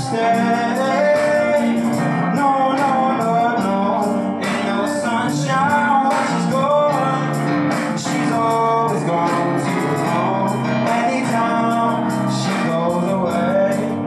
stay. No, no, no, no. Ain't no sunshine when she's gone. She's always gone too long. Anytime she goes away.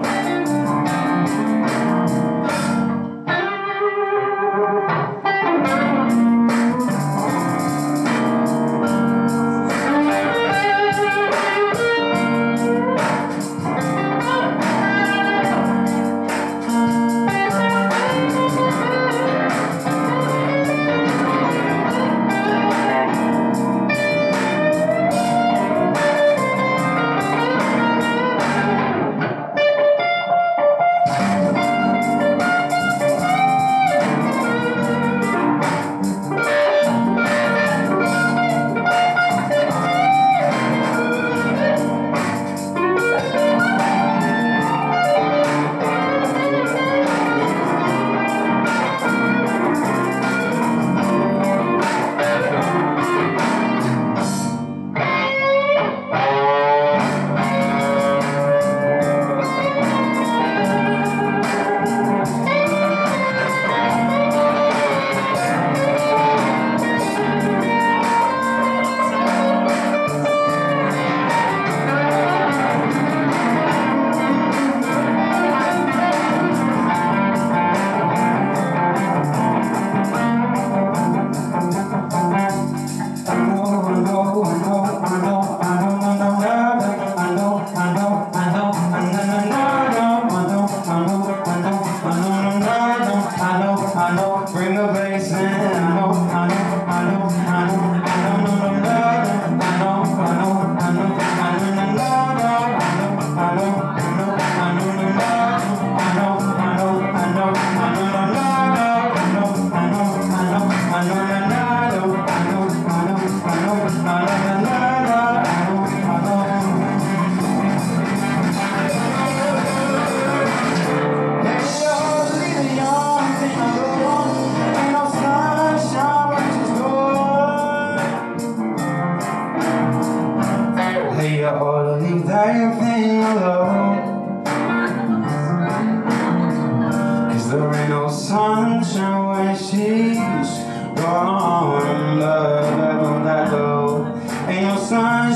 Bring the bass in. I know. Hey, you ought to leave that thing alone, 'cause there ain't no sunshine when she's gone. Love on that low. Ain't no sun